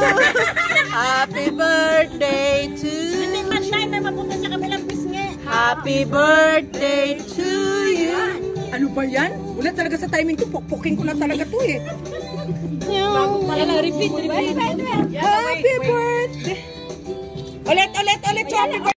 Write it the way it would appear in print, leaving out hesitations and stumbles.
Happy birthday to you. Happy birthday to you. Ano ba yan? Wala talaga sa timing to. Pukpukin ko na talaga to eh. Repeat. Happy birthday. Ulit. Happy birthday.